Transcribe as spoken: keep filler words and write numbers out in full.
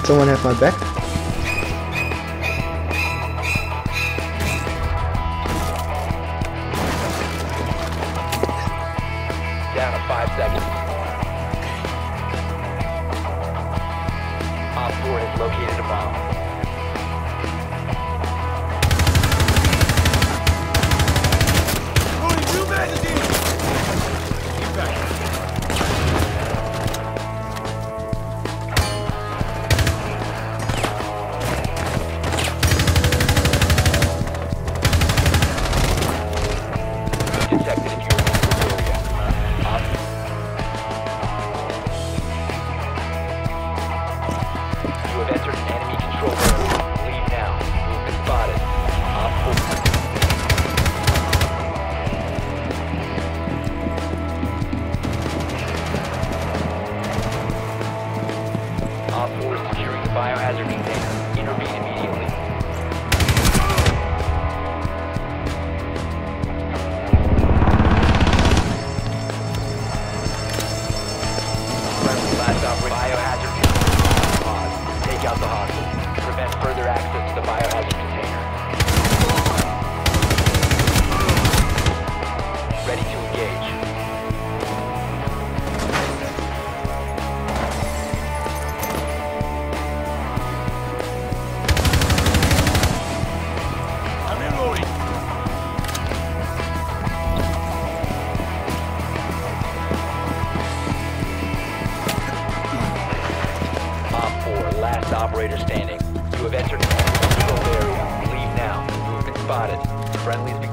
someone have my back? Down to five seconds. Op four has located a bomb. Detected if you're in this area. Op You have entered an enemy control area. Leave now. You've been spotted. Op four. Op four is securing the biohazard container. Intervene immediately. Last operator. Biohazard container. Pause. Take out the hostage. Prevent further access to the biohazard container. Ready to engage. I'm reloading. Op four, last operator standing. You have entered an enemy controlled area. Leave now. You have been spotted. Friendlies